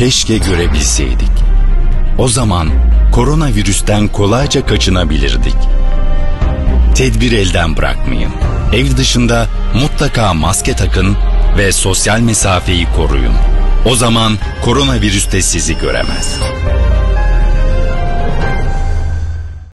Keşke görebilseydik. O zaman koronavirüsten kolayca kaçınabilirdik. Tedbir elden bırakmayın. Ev dışında mutlaka maske takın ve sosyal mesafeyi koruyun. O zaman koronavirüs de sizi göremez.